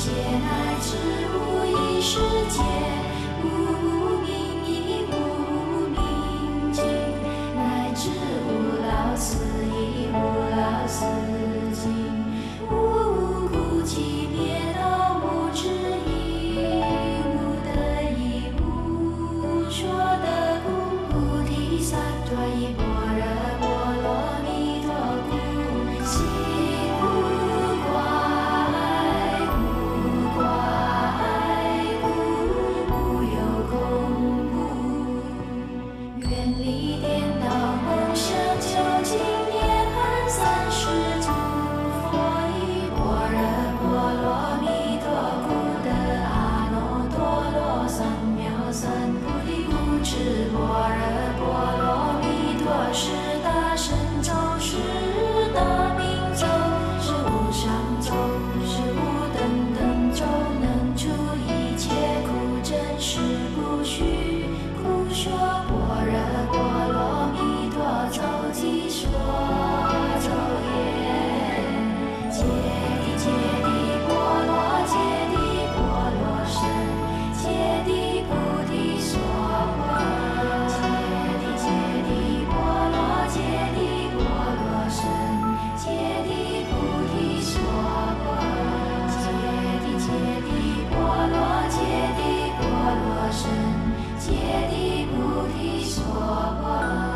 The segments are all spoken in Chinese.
界乃至无意识界，无明亦无明尽，乃至无老死亦无老死尽，无苦集灭道无智亦无得亦无说得故，菩提萨埵依般若波罗蜜多故，悉无挂碍，无挂碍故，无有空故，远离颠倒梦想，究竟涅槃三世诸佛依般若波罗蜜多故，得阿耨多罗三藐三菩提故，知般若波罗蜜多是大神咒，是大明咒，是无上咒，是无等等咒，能除一切苦，真实不虚。故说般若波罗蜜多咒即说咒言：揭谛揭谛波罗揭谛波罗僧，揭谛菩提所波，揭谛揭谛波罗揭谛波罗僧，揭谛菩提所波，揭谛揭谛波罗揭谛波罗僧，揭谛菩提所波。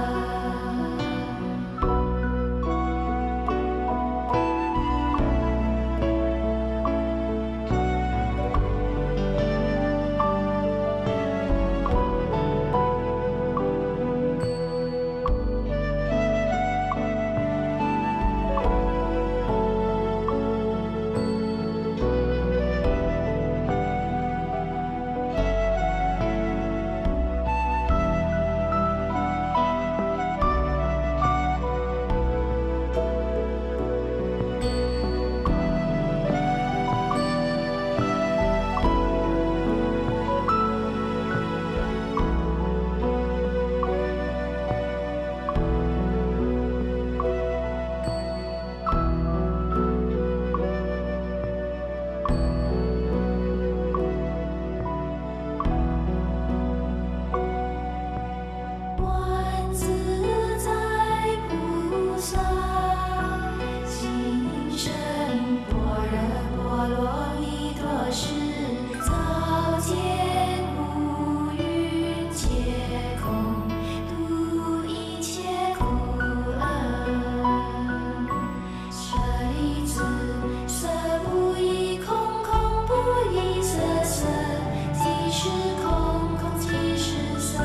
观自在菩萨，心生般若波罗蜜多时，照见五蕴皆空，度一切苦厄。舍利子，色不异空，空不异色，色即是空，空即是色。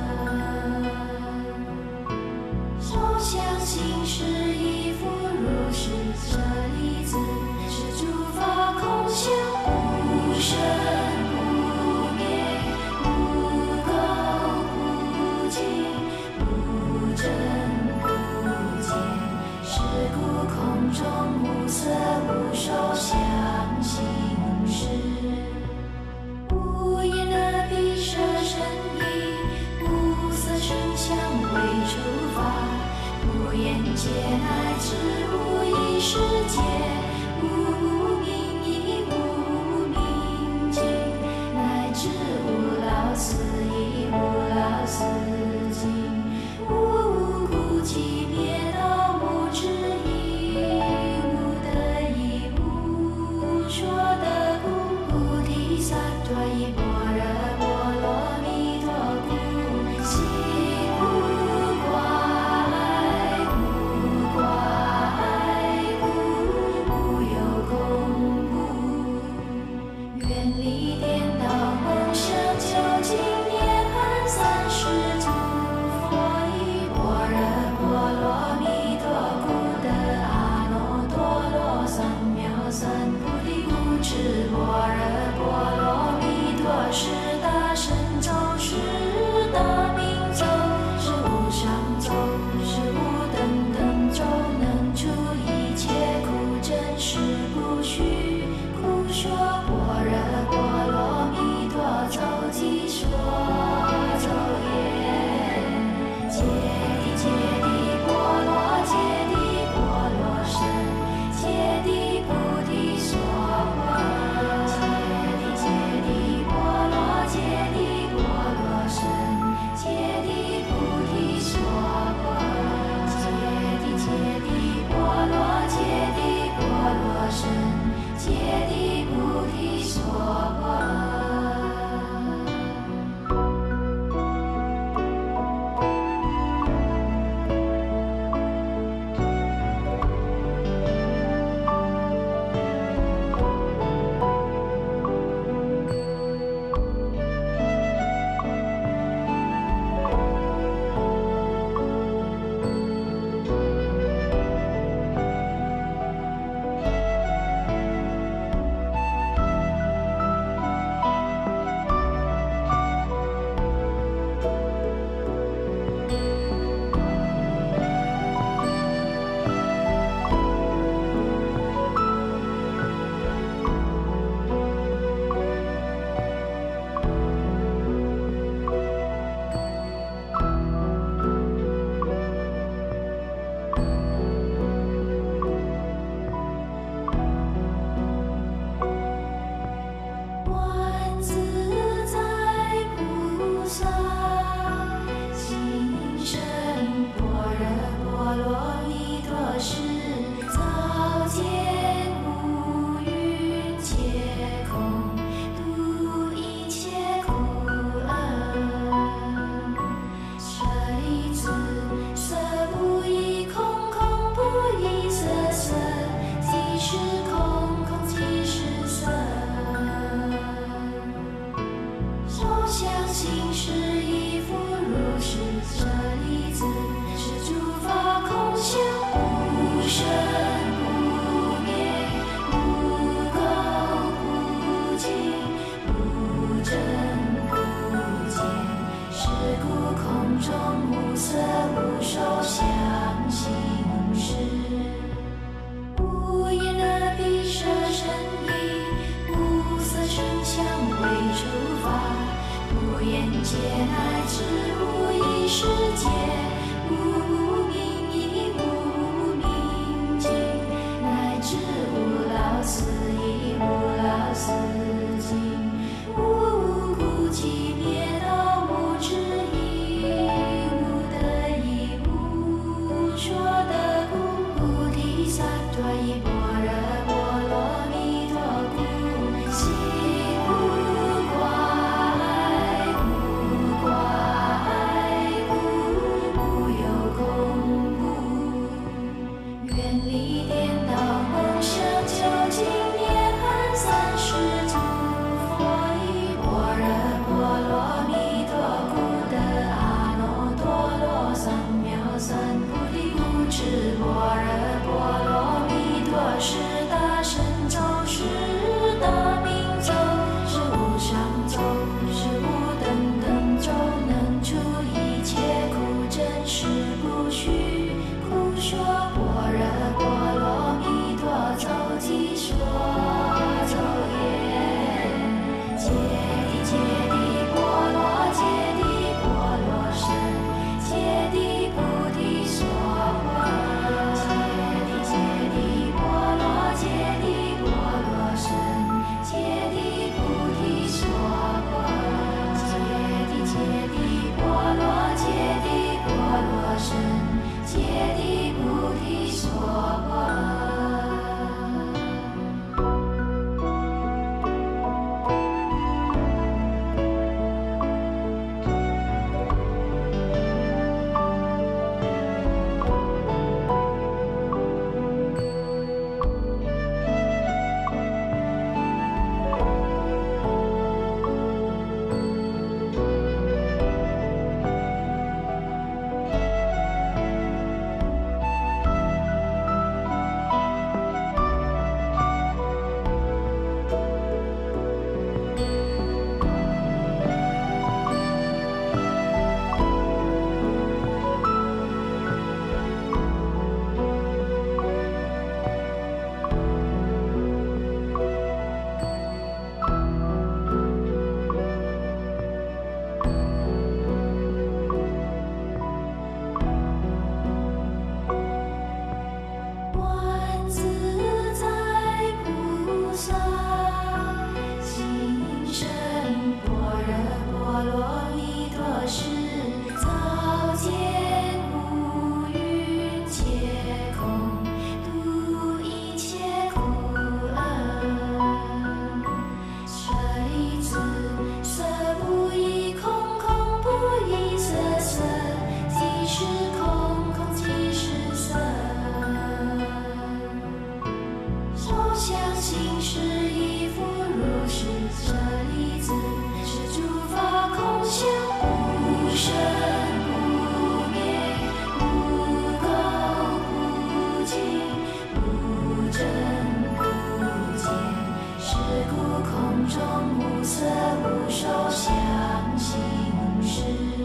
受想行识亦复如是，舍利子，是诸法空相，不生不灭，不垢不净，不增不减。是故空中无色无受想行识，无眼耳鼻舌身意，无色声香味触法，无眼界乃至无意识界，无明亦无明尽，乃至无老死亦无老死尽，无苦集灭道无智亦无得亦无说得故，菩提萨埵依般若波罗蜜多故，悉无挂碍，无挂碍故，无有空萨埵依般若波罗蜜多故，心无挂碍，无挂碍故，无有恐怖。远离颠倒梦想，究竟涅槃三世诸佛依般若波罗蜜多故得阿耨多罗三藐三菩提故，知般若波罗蜜多是大神咒，是大明咒，是无上咒，是无等等咒，能除一切苦真实不虚。故说般若波罗蜜多咒偈说咒言：揭谛揭谛波罗揭谛波罗僧，揭谛菩提所波，揭谛揭谛波罗揭谛波罗僧，揭谛菩提所波，揭谛揭谛波罗揭谛波罗僧，揭谛菩提所波。观自在菩萨心生般若波罗蜜多时，照见五蕴皆空，度一切苦厄。舍利子，色不异空，空不异色，色即是空，空即是色。受想行识亦复如是，舍利子，是诸法空相，不生不灭，不垢不净，不增不减。是故空中无色无受想行识，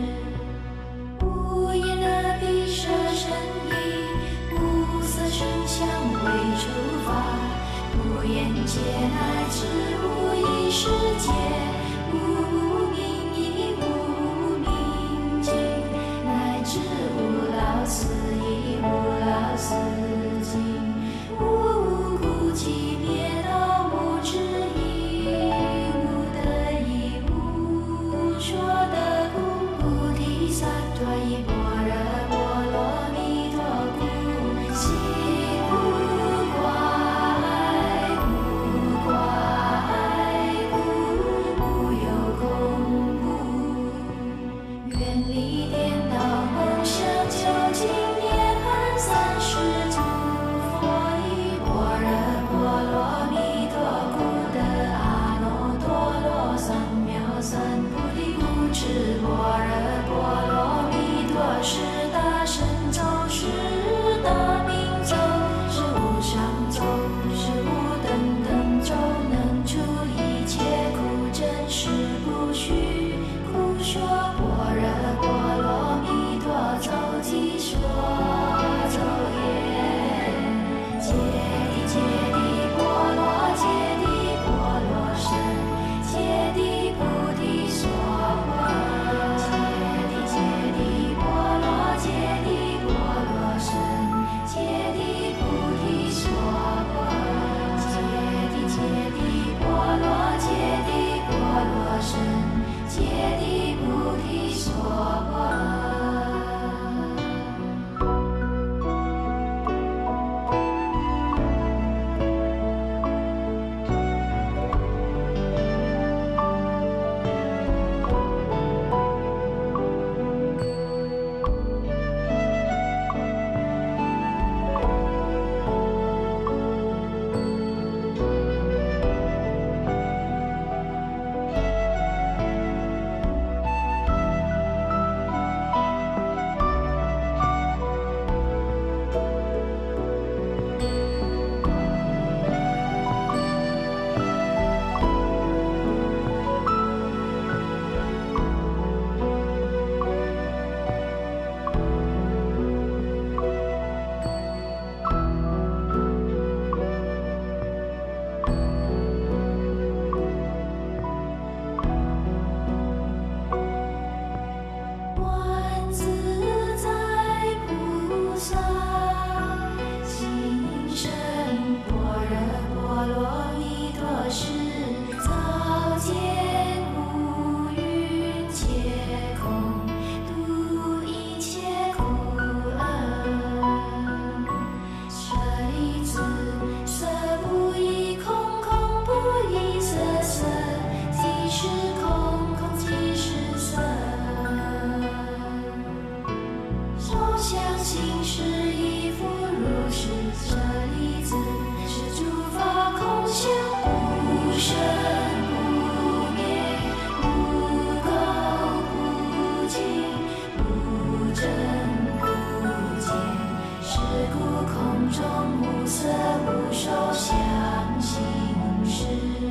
无眼耳鼻舌身意，无色声香味触法，无眼界乃至无意识界，无明亦无明尽，乃至无老死亦无老死尽，无故寂灭道，无智亦无得亦无说得故，菩提萨埵依般若波罗蜜多故，心无挂碍，无挂碍故，无有恐怖。远离颠倒梦想，究竟涅槃三世诸空中无色无受想行识，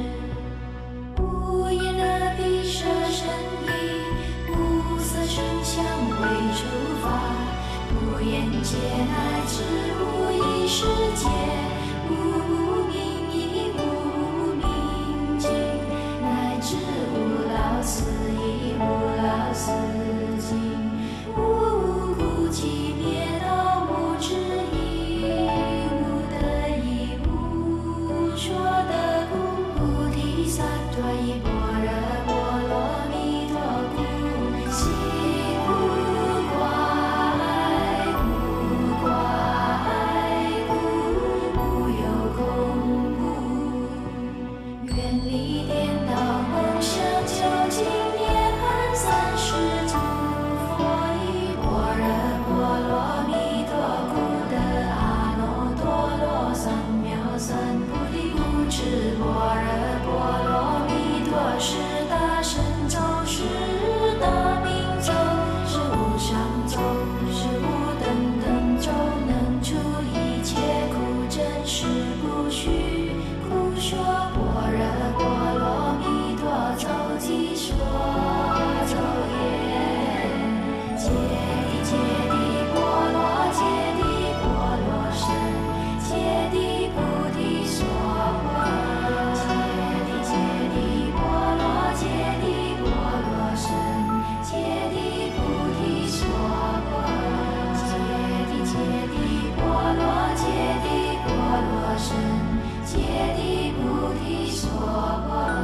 无眼耳鼻舌身意，无色声香味触法，无眼界乃至无意识界，无明亦无明尽，乃至无老死亦无老死尽，无苦集灭道无智亦无得亦无说得故，菩提萨埵依般若波罗蜜多故，悉不挂碍，不挂碍故，无有空故，远离颠倒梦想，究竟涅槃三世诸佛依般若波罗蜜多故得阿耨多罗三藐三菩提故，知般若波罗蜜多是大神咒，是大明咒，是无上咒，是无等等咒，能除一切苦真实不虚，故说般若波罗蜜多咒即说咒言。揭谛揭谛波罗揭谛波罗僧，揭谛菩提所波，揭谛揭谛波罗揭谛波罗僧，揭谛菩提所波，揭谛揭谛波罗揭谛波罗僧，揭谛菩提所波。